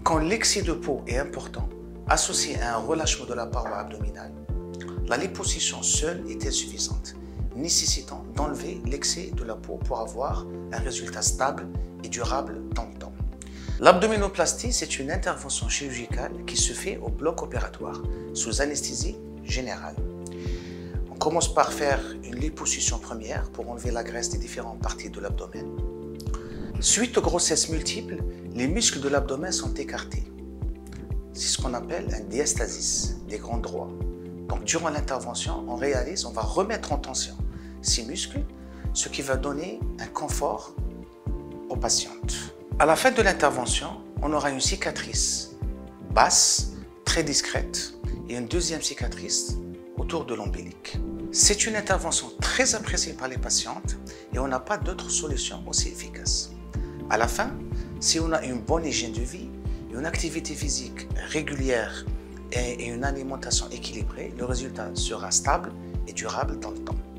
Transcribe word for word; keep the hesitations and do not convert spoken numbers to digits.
Quand l'excès de peau est important, associé à un relâchement de la paroi abdominale, la liposuction seule est insuffisante, nécessitant d'enlever l'excès de la peau pour avoir un résultat stable et durable dans le temps. L'abdominoplastie, c'est une intervention chirurgicale qui se fait au bloc opératoire, sous anesthésie générale. On commence par faire une liposuction première pour enlever la graisse des différentes parties de l'abdomen. Suite aux grossesses multiples, les muscles de l'abdomen sont écartés. C'est ce qu'on appelle un diastasis des grands droits. Donc durant l'intervention, on réalise, on va remettre en tension ces muscles, ce qui va donner un confort aux patientes. À la fin de l'intervention, on aura une cicatrice basse, très discrète, et une deuxième cicatrice autour de l'ombilic. C'est une intervention très appréciée par les patientes et on n'a pas d'autre solution aussi efficace. À la fin, si on a une bonne hygiène de vie, une activité physique régulière et une alimentation équilibrée, le résultat sera stable et durable dans le temps.